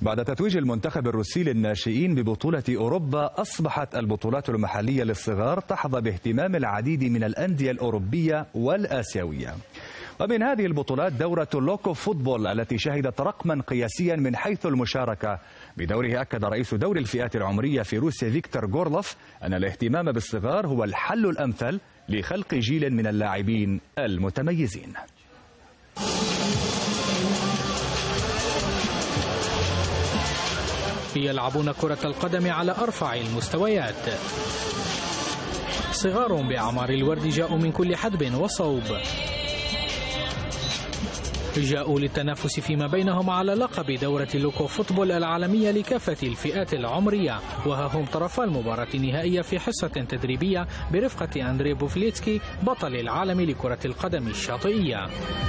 بعد تتويج المنتخب الروسي للناشئين ببطولة أوروبا، أصبحت البطولات المحلية للصغار تحظى باهتمام العديد من الأندية الأوروبية والآسيوية. ومن هذه البطولات دورة لوكو فوتبول التي شهدت رقما قياسيا من حيث المشاركة. بدوره أكد رئيس دور الفئات العمرية في روسيا فيكتور غورلوف أن الاهتمام بالصغار هو الحل الأمثل لخلق جيل من اللاعبين المتميزين. يلعبون كرة القدم على أرفع المستويات. صغار بأعمار الورد جاءوا من كل حدب وصوب، جاءوا للتنافس فيما بينهم على لقب دورة لوكو فوتبول العالمية لكافة الفئات العمرية، وها هم طرفا المباراة النهائية في حصة تدريبية برفقة أندري بوفليتسكي بطل العالم لكرة القدم الشاطئية.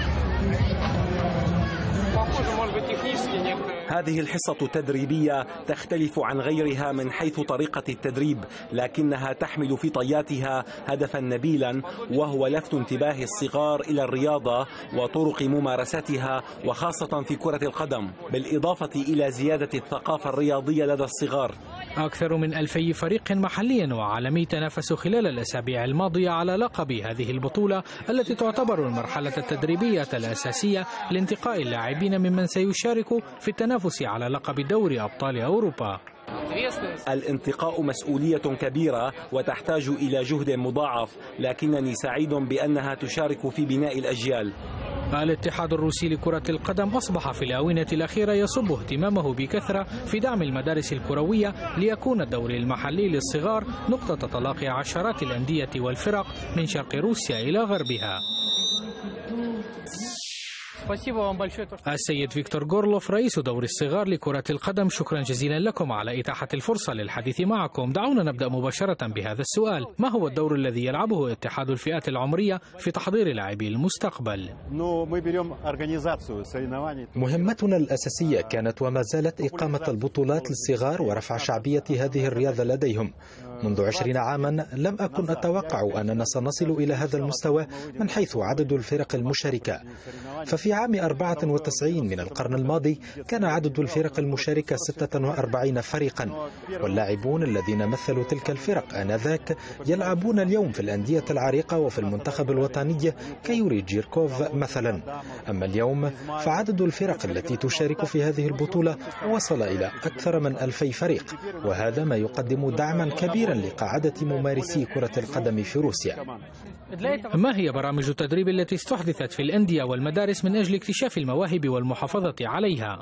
هذه الحصة التدريبية تختلف عن غيرها من حيث طريقة التدريب، لكنها تحمل في طياتها هدفا نبيلا، وهو لفت انتباه الصغار إلى الرياضة وطرق ممارستها، وخاصة في كرة القدم، بالإضافة إلى زيادة الثقافة الرياضية لدى الصغار. أكثر من 2000 فريق محلي وعالمي تنافسوا خلال الأسابيع الماضية على لقب هذه البطولة التي تعتبر المرحلة التدريبية الأساسية لانتقاء اللاعبين ممن سيشاركوا في التنافس على لقب دوري أبطال أوروبا. الانتقاء مسؤولية كبيرة وتحتاج إلى جهد مضاعف، لكنني سعيد بأنها تشارك في بناء الأجيال. الاتحاد الروسي لكرة القدم أصبح في الآونة الأخيرة يصب اهتمامه بكثرة في دعم المدارس الكروية ليكون الدوري المحلي للصغار نقطة تلاقي عشرات الأندية والفرق من شرق روسيا إلى غربها. السيد فيكتور غورلوف رئيس دور الصغار لكرة القدم، شكرا جزيلا لكم على إتاحة الفرصة للحديث معكم. دعونا نبدأ مباشرة بهذا السؤال: ما هو الدور الذي يلعبه اتحاد الفئات العمرية في تحضير لاعبي المستقبل؟ مهمتنا الأساسية كانت وما زالت إقامة البطولات للصغار ورفع شعبية هذه الرياضة لديهم. منذ 20 عاما لم أكن أتوقع أننا سنصل إلى هذا المستوى من حيث عدد الفرق المشاركة. ففي عام 94 من القرن الماضي كان عدد الفرق المشاركة 46 فريقا، واللاعبون الذين مثلوا تلك الفرق آنذاك يلعبون اليوم في الأندية العريقة وفي المنتخب الوطني كيوري جيركوف مثلا. أما اليوم فعدد الفرق التي تشارك في هذه البطولة وصل إلى أكثر من 2000 فريق، وهذا ما يقدم دعما كبيرا لقاعدة ممارسي كرة القدم في روسيا. ما هي برامج التدريب التي استحدثت في الأندية والمدارس من أجل اكتشاف المواهب والمحافظة عليها؟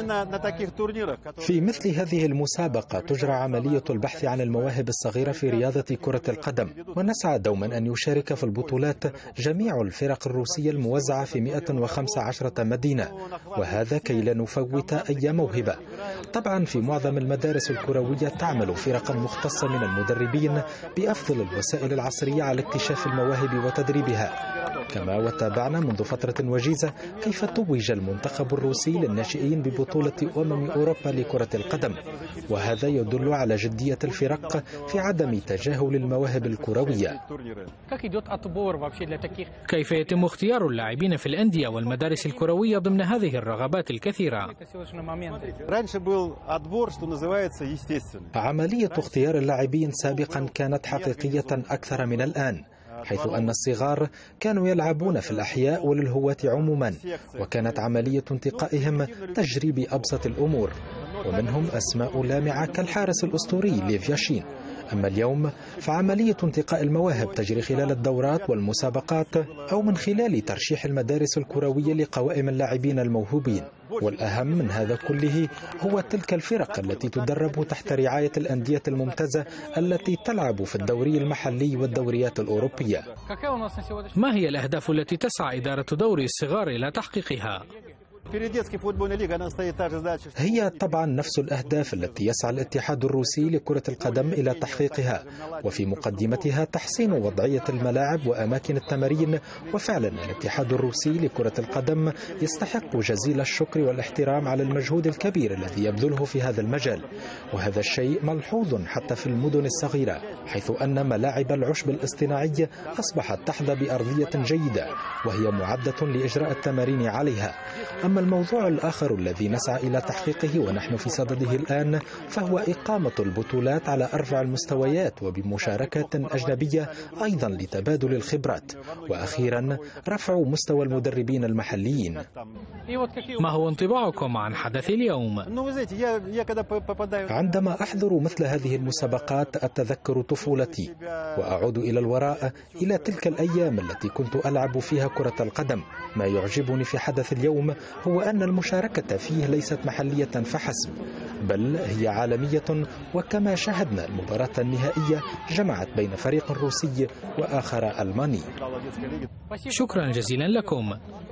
في مثل هذه المسابقة تجرى عملية البحث عن المواهب الصغيرة في رياضة كرة القدم، ونسعى دوما أن يشارك في البطولات جميع الفرق الروسية الموزعة في 115 مدينة، وهذا كي لا نفوت أي موهبة. طبعا في معظم المدارس الكروية تعمل فرقا مختصة من المدربين بأفضل الوسائل العصرية على اكتشاف المواهب وتدريبها. كما وتابعنا منذ فترة وجيزة كيف توج المنتخب الروسي للناشئين ببطولة أوروبا لكرة القدم، وهذا يدل على جدية الفرق في عدم تجاهل المواهب الكروية. كيف يتم اختيار اللاعبين في الأندية والمدارس الكروية ضمن هذه الرغبات الكثيرة؟ عملية اختيار اللاعبين سابقا كانت حقيقية أكثر من الآن، حيث أن الصغار كانوا يلعبون في الأحياء وللهواة عموما، وكانت عملية انتقائهم تجري بأبسط الأمور، ومنهم أسماء لامعة كالحارس الأسطوري ليفياشين. أما اليوم فعملية انتقاء المواهب تجري خلال الدورات والمسابقات أو من خلال ترشيح المدارس الكروية لقوائم اللاعبين الموهوبين. والأهم من هذا كله هو تلك الفرق التي تدرب تحت رعاية الأندية الممتازة التي تلعب في الدوري المحلي والدوريات الأوروبية. ما هي الأهداف التي تسعى إدارة دوري الصغار إلى تحقيقها؟ هي طبعا نفس الأهداف التي يسعى الاتحاد الروسي لكرة القدم إلى تحقيقها، وفي مقدمتها تحسين وضعية الملاعب وأماكن التمارين. وفعلا الاتحاد الروسي لكرة القدم يستحق جزيل الشكر والاحترام على المجهود الكبير الذي يبذله في هذا المجال، وهذا الشيء ملحوظ حتى في المدن الصغيرة، حيث أن ملاعب العشب الاصطناعي أصبحت تحظى بأرضية جيدة وهي معدة لإجراء التمارين عليها. أما أما الموضوع الآخر الذي نسعى إلى تحقيقه ونحن في صدده الآن فهو إقامة البطولات على أرفع المستويات وبمشاركة أجنبية أيضا لتبادل الخبرات، وأخيرا رفع مستوى المدربين المحليين. ما هو انطباعكم عن حدث اليوم؟ عندما أحضر مثل هذه المسابقات أتذكر طفولتي وأعود إلى الوراء إلى تلك الأيام التي كنت ألعب فيها كرة القدم. ما يعجبني في حدث اليوم هو أن المشاركة فيه ليست محلية فحسب، بل هي عالمية، وكما شاهدنا المباراة النهائية جمعت بين فريق روسي وآخر ألماني. شكرا جزيلا لكم.